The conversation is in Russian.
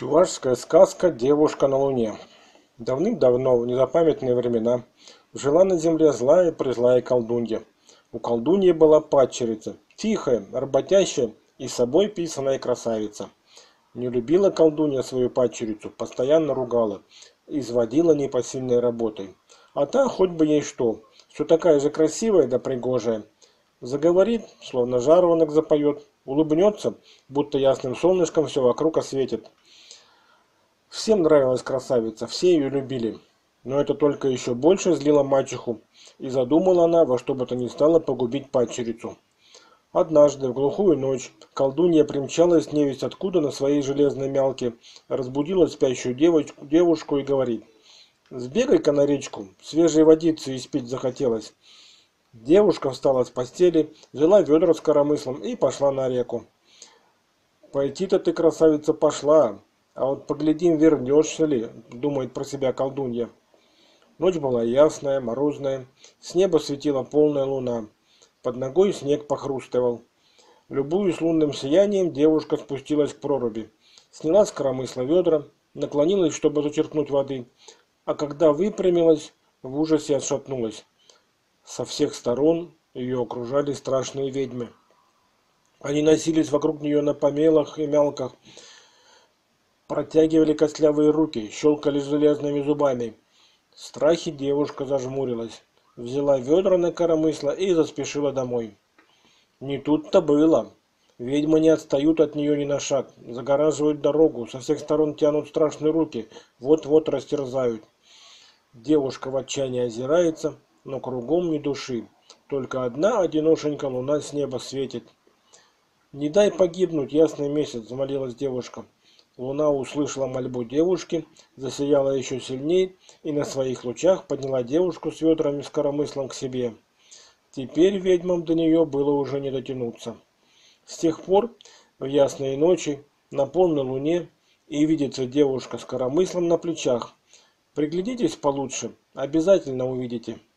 Чувашская сказка «Девушка на Луне». Давным-давно, в незапамятные времена, жила на земле злая-презлая колдунья. У колдуньи была падчерица, тихая, работящая и собой писаная красавица. Не любила колдунья свою падчерицу, постоянно ругала, изводила непосильной работой. А та хоть бы ей что, все такая же красивая да пригожая. Заговорит, словно жарванок запоет, улыбнется, будто ясным солнышком все вокруг осветит. Всем нравилась красавица, все ее любили. Но это только еще больше злило мачеху, и задумала она во что бы то ни стало погубить падчерицу. Однажды, в глухую ночь, колдунья примчалась невесть откуда на своей железной мялке, разбудила спящую девушку и говорит: «Сбегай-ка на речку, свежей водицы испить захотелось». Девушка встала с постели, взяла ведра с коромыслом и пошла на реку. «Пойти-то ты, красавица, пошла, а вот поглядим, вернешься ли», — думает про себя колдунья. Ночь была ясная, морозная, с неба светила полная луна, под ногой снег похрустывал. Любуясь лунным сиянием, девушка спустилась к проруби, сняла с коромысла ведра, наклонилась, чтобы зачерпнуть воды, а когда выпрямилась, в ужасе отшатнулась. Со всех сторон ее окружали страшные ведьмы. Они носились вокруг нее на помелах и мялках, протягивали костлявые руки, щелкали железными зубами. В страхе девушка зажмурилась, взяла ведра на коромысло и заспешила домой. Не тут-то было. Ведьмы не отстают от нее ни на шаг, загораживают дорогу, со всех сторон тянут страшные руки, вот-вот растерзают. Девушка в отчаянии озирается, но кругом ни души, только одна одиношенька луна с неба светит. «Не дай погибнуть, ясный месяц», — взмолилась девушка. Луна услышала мольбу девушки, засияла еще сильней и на своих лучах подняла девушку с ведрами с коромыслом к себе. Теперь ведьмам до нее было уже не дотянуться. С тех пор в ясные ночи на полной луне и видится девушка с коромыслом на плечах. Приглядитесь получше, обязательно увидите.